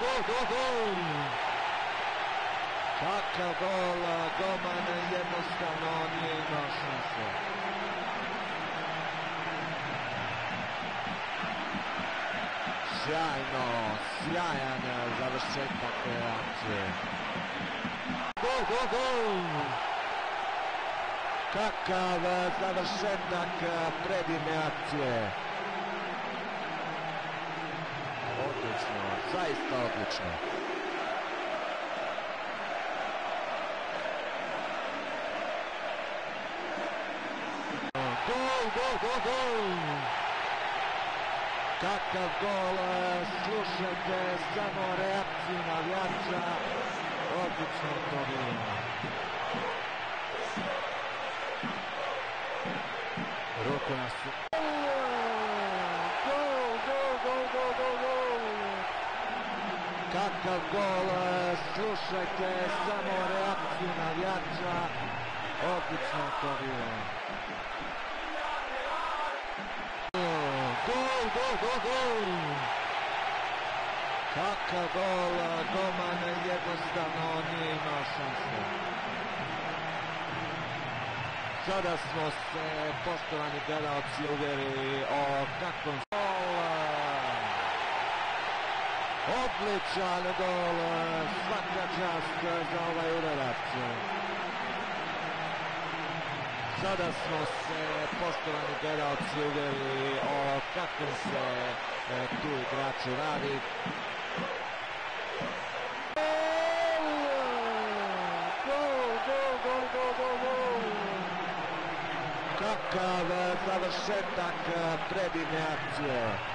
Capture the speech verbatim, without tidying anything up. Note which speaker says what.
Speaker 1: gol, gol, gol! Kakav gol, golman jednostavno nije imao šanse. Sjajno, sjajan završetak akcije. Gol, gol, gol! Kakav završetak predivne akcije. Odlično, zaista odlično. Gol, gol, gol, gol! Kakav gol, slušajte samo reakciju navijača. Odlično to bilo. Ruku na su... Gol, gol, gol, gol, gol, gol! Kakav gol, slušajte samo reakciju navijača. Odlično to bilo. Gol, gol, gol, gol! Kakav gol, golman jednostavno nije imao šanse. Sada smo se, poštovani gledalci, uvjerili o kakvom gol. Odličan gol, svaka čast za ovaj udarac. Sada smo se, poštovani gledalci, uvjerili o kakvom se e, tu igraču radi. Gol, gol, gol, gol, gol, gol! Kakav završetak predivne akcije.